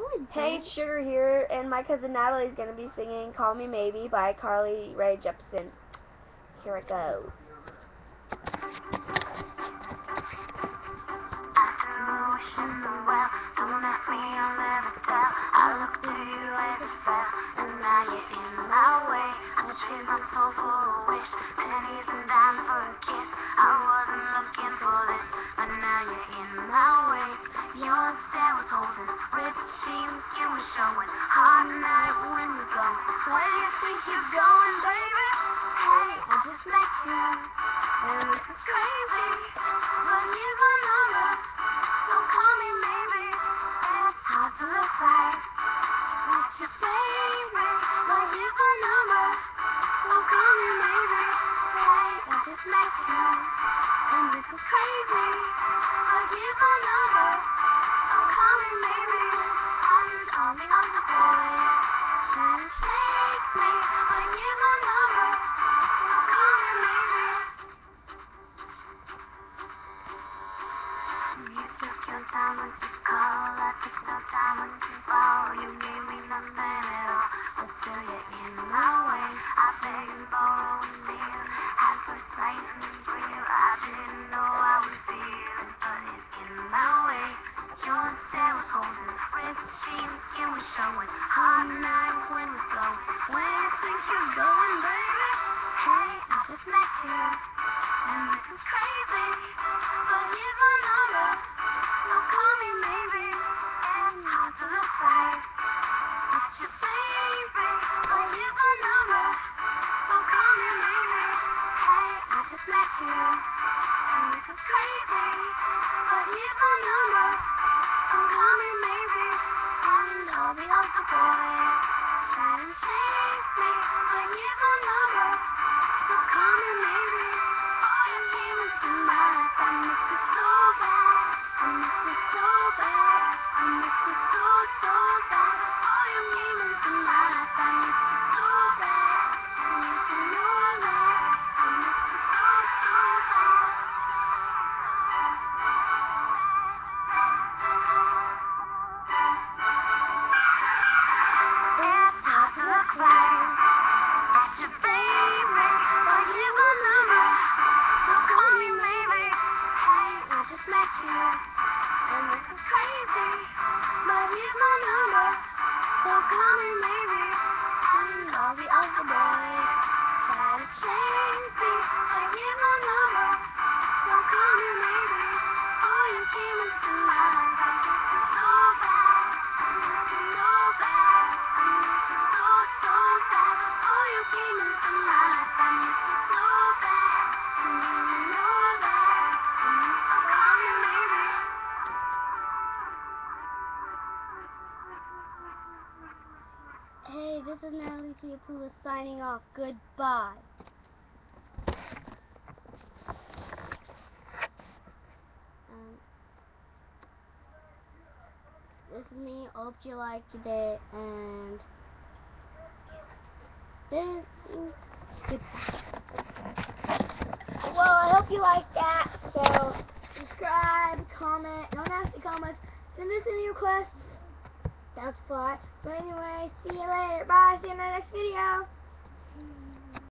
Hey, it's Sugar here, and my cousin Natalie's going to be singing Call Me Maybe by Carly Rae Jepsen. Here it goes. Your stare was holding, red jeans, you were showing. Hard night when you're gone. Where do you think you're going, baby? Hey, I just met you, and this is crazy. But you gon' know, so call me maybe. It's hard to look right. What's your favorite? But you gon' know, so call me maybe. Hey, I just met you, and this is crazy. But you gon' know. Time when you call, I took no time when you fall. You gave me nothing at all, but still you're in my way. I beg and borrow and steal, at first sight and it's real. I didn't know I would feel it, but it's in my way. Your stare was holding, ripped jeans, skin was showing. Hard night when it's blowing. Where you think you're going, baby? Hey, I just met you, and this is crazy, but you gon' know. So call me maybe, it's hard to look right. What's your favorite? But you gon' know. So call me maybe. Hey, I just met you, and this is crazy. But you gon' know. So call me maybe, and I'll be like a boy. Try and chase me, but you gon' know. So call me maybe. All you came into my life, I miss you so bad. I miss you so bad. I miss you so, so bad. All you came into my life, I miss you so bad. I miss you know that. I miss you so, so bad. It's hard to look right at your favorite, but you gon' know. So call me maybe. Hey, I just met you, and this is crazy, but you gon' know. So call me maybe, and all the other boys try to chase me, but you gon' know. So call me maybe. Oh, you came into my life, I miss you so bad. I miss you so bad. I miss you so, so bad. Oh, you came into my life, I miss you so bad. And you know that. So call me maybe. Hey, this is Natalie Tiapula signing off. Goodbye. This is me. Hope you liked it, and this is goodbye. Well, I hope you liked that. So, subscribe, comment, don't ask the comments, send us any requests. That's fine. But anyway, see you later. Bye. See you in the next video.